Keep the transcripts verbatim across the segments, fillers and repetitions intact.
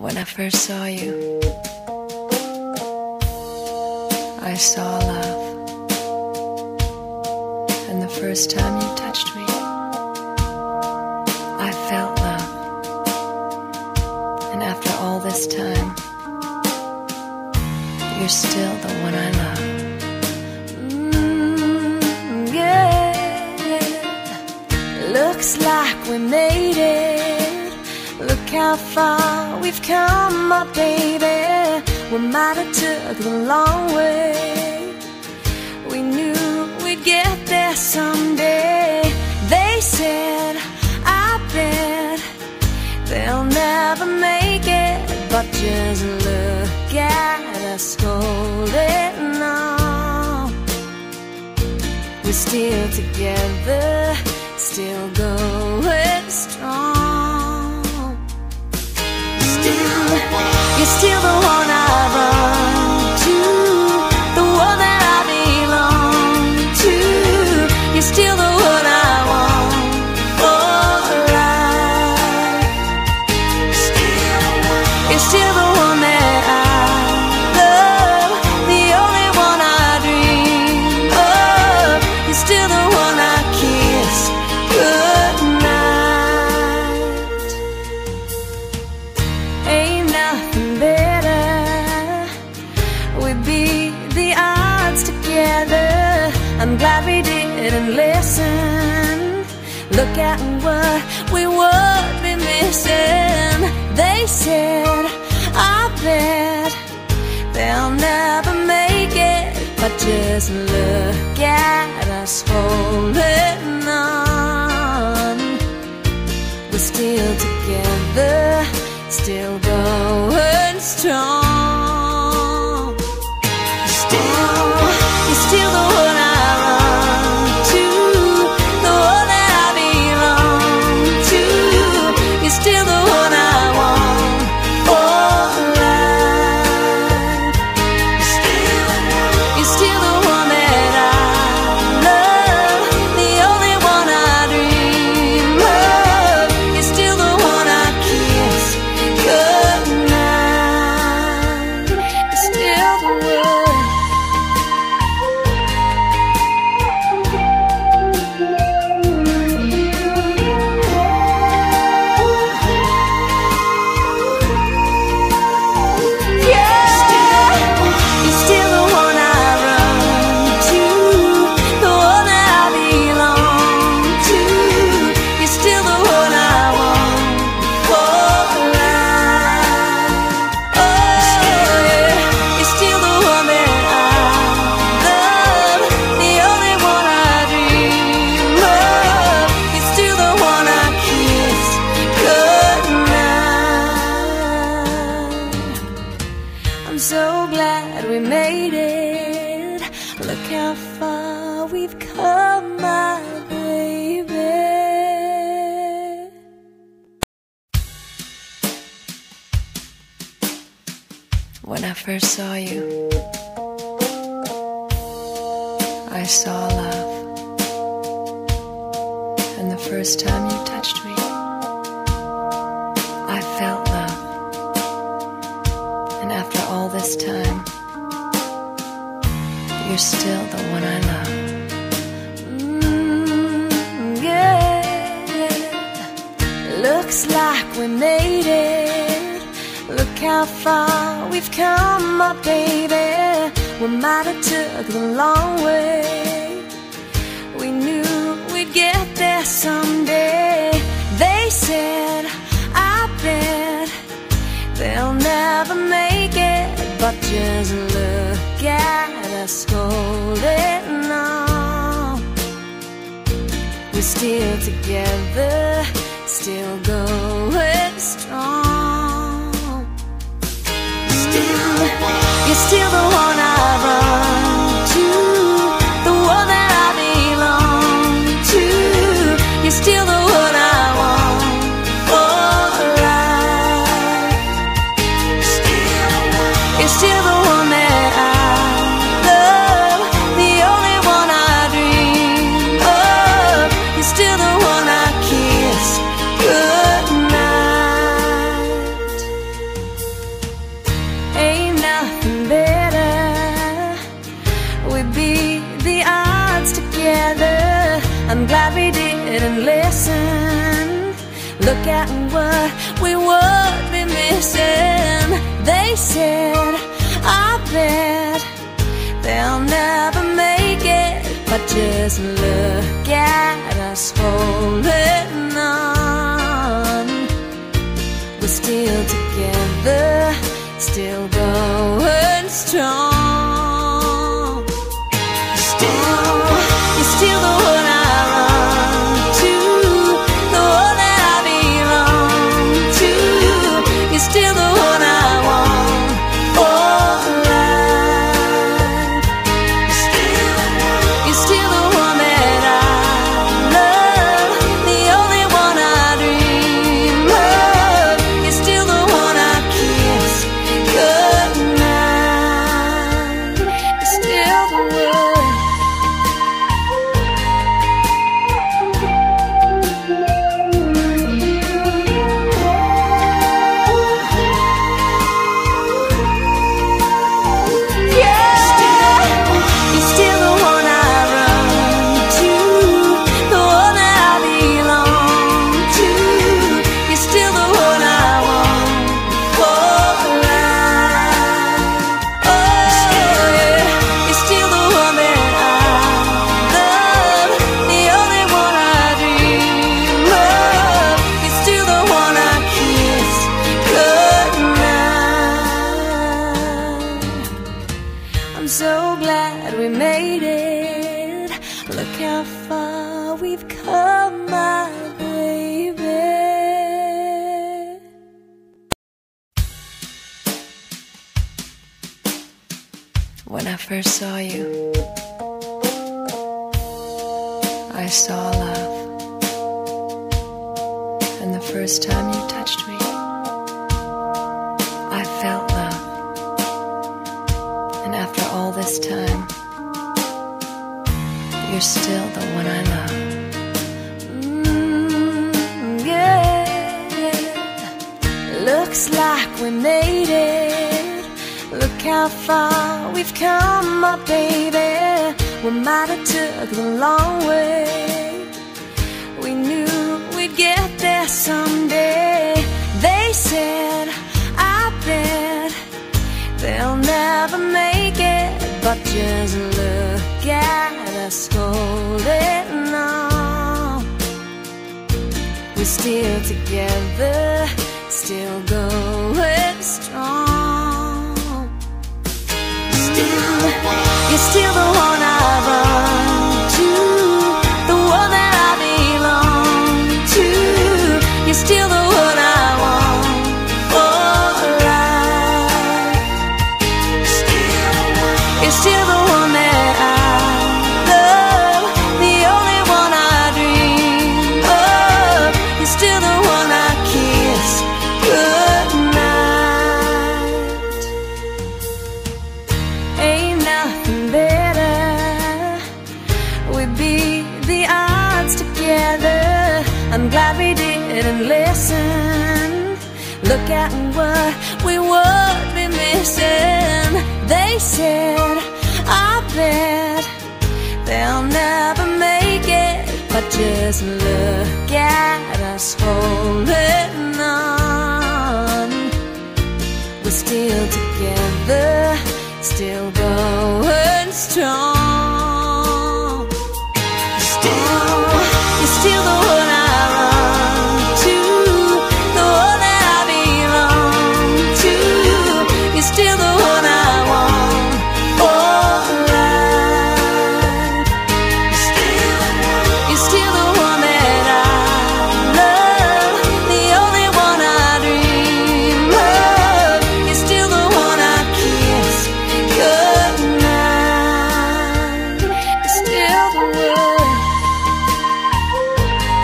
When I first saw you, I saw love. And the first time you touched me, I felt love. And after all this time, you're still the one I love. Mm, yeah. Looks like we made it. Look how far we've come, my baby. We might have took the long way. We knew we'd get there someday. They said, I bet they'll never make it. But just look at us holding on. We're still together, still going strong. Still, you're still the one I run to, the one that I belong to. You're still the one I want for life. Still, you're still the one that I love, the only one I dream of. You're still the one I kiss goodnight. Ain't nothing better. We beat the odds together. I'm glad we didn't listen. Look at what we would be missing. They said, I bet they'll never make it. But just look at us holding on. We're still together, still going strong. Still, you're still the one I run to, the one that I belong to. You're still the one I want for life. Still, you're still the one that I love, the only one I dream of. You're still the one I kiss goodnight. You're still the one. I'm so glad we made it. Look how far we've come, my baby. When I first saw you, I saw love. And the first time you touched me, I felt love. And after all this time, you're still the one I love. Mm, yeah. Looks like we made it. Look how far we've come, my baby. We might have took the long way. We knew we'd get there someday. They said, I bet they'll never make it. But just look at us holding on. We're still together, still going strong. Still, you're still the one I run to, the one that I belong to. You're still the one I want for life. Still, you're still the one that I love, the only one I dream of. You're still the one I kiss goodnight. didn't listen. Look at what we would be missing. They said, I bet they'll never make it, but just look at us holding on. We're still together, still going strong. Still, you're still the one I run to, the one that I belong to. You're still the one I want for life. You're still the one that I love, the only one I dream of. You're still the one I kiss goodnight. You're still the one. I'm so glad we made it. Look how far we've come, my baby. When I first saw you, I saw love. And the first time you touched me, I felt love. And after all this time, you're still the one I love. Mm, yeah. Looks like we made it. Look how far we've come, my baby. We might have took the long way. We knew we'd get there someday. They said, I bet they'll never make it, but just look at us holding on. We're still together, still going strong. Still, you're still the one I run to, the one that I belong to. You're still the one I want for life. You're still the one that I love, the only one I dream of. You're still the one I kiss goodnight. Ain't nothing better. We beat the odds together. I'm glad we didn't listen. Look at what we would be missing. They said, I bet they'll never make it, but just look at us holding on. We're still together, still going strong. Still, you're still the one I run to, the one that I belong to. You're still the one I want for life. You're still the one that I love, the only one I dream of. You're still the one I kiss goodnight. You're still the one.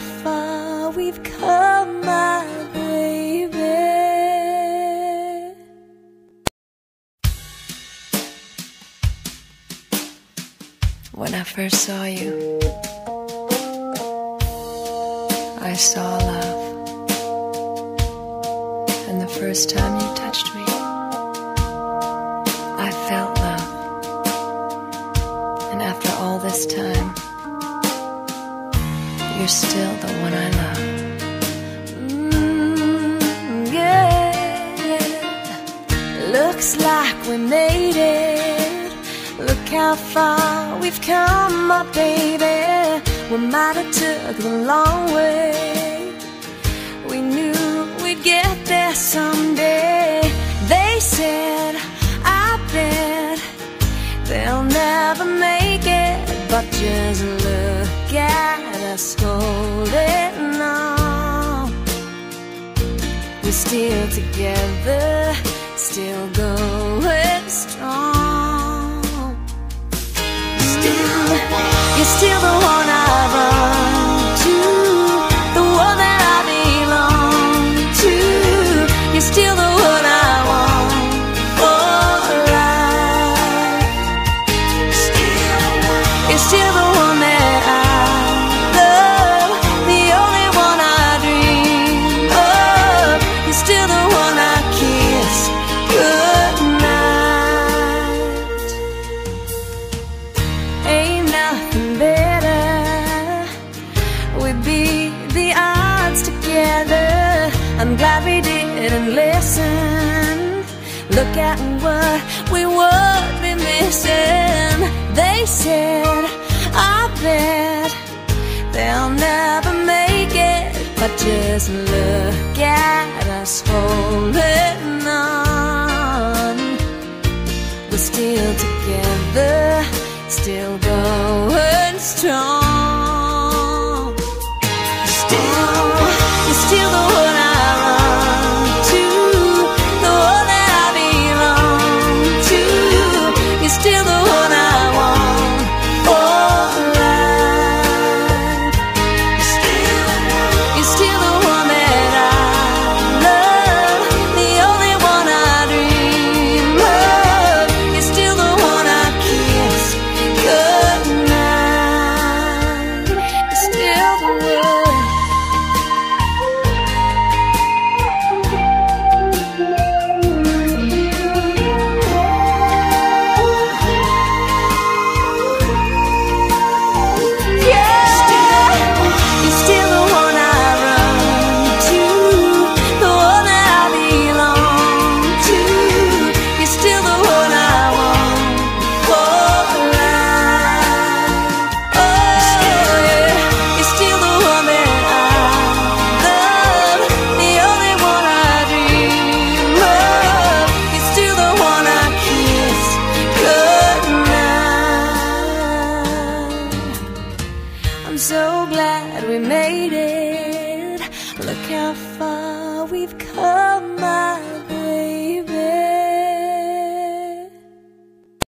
far we've come, my baby. When I first saw you, I saw love. And the first time you touched me, I felt love. And after all this time, you're still the one I love. Mm, yeah. Looks like we made it. Look how far we've come, my baby. We might have took the long way. We knew we'd get there someday. They said, I bet they'll never make it. But just look at us holding on. We're still together, still going strong. Still, you're still the one I run to, the one that I belong to. You're still the one I want for life. Still, you're still the one that I love, the only one I dream of. You're still the one I kiss goodnight. Ain't nothing better. We'd beat the odds together. I'm glad we didn't listen. Look at what we would be missing. They said, I bet they'll never make it. But just look at us holding on. We're still together, still going strong. Still, you're still the one I run to, the one that I belong to. You're still the one I want for life. Still, you're still the one that I love, the only one I dream of. You're still the one I kiss goodnight. You're still the one. I'm so glad we made it. Look how far we've come.